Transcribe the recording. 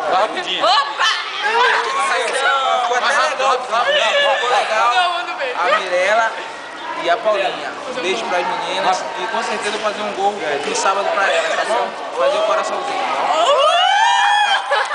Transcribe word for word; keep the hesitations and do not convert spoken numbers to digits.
Rapidinho. Opa! Ficou até legal. Ficou legal. A Mirella e a Paulinha. Beijo pras meninas. E com certeza eu vou fazer um gol no sábado pra elas, tá bom? Fazer o coraçãozinho.